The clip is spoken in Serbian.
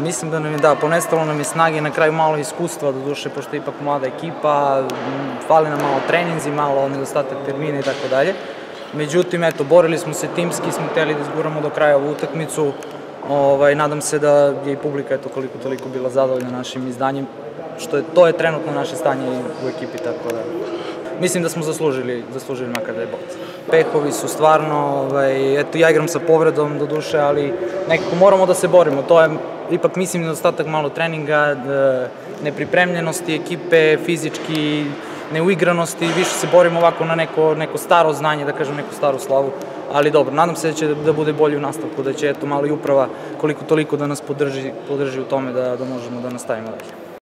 Mislim da nam je, ponestalo nam je snage, na kraju malo iskustva, doduše, pošto je ipak mlada ekipa, fali nam malo treninzi, malo nedostatak termina i tako dalje. Međutim, eto, borili smo se timski, smo hteli da izguramo do kraja ovu utakmicu. Nadam se da je i publika, eto, koliko toliko bila zadovoljna našim izdanjem, to je trenutno naše stanje u ekipi, tako da mislim da smo zaslužili makar da je bod. Pehovi su stvarno, eto, ja igram sa povredom do duše, ali nekako moramo da se borimo, to je ipak, mislim, nedostatak malo treninga, nepripremljenosti ekipe, fizički neuigranosti, više se borimo ovako na neko staro znanje, da kažem, neku staru slavu, ali dobro, nadam se da će da bude bolje u nastavku, da će, eto, malo i uprava koliko toliko da nas podrži u tome da možemo da nastavimo dalje.